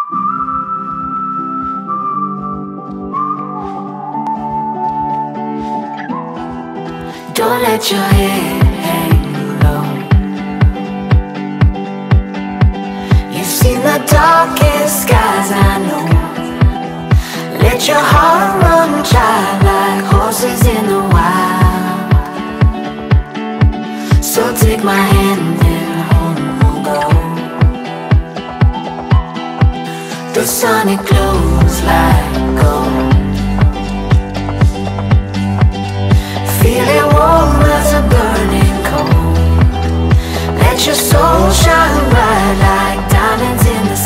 Don't let your head hang low. You've seen the darkest skies, I know. Let your heart run child like horses in the wild. So take my hand and home we'll go. The sun it glows like gold. Feel it warm as a burning coal. Let your soul shine bright like diamonds in the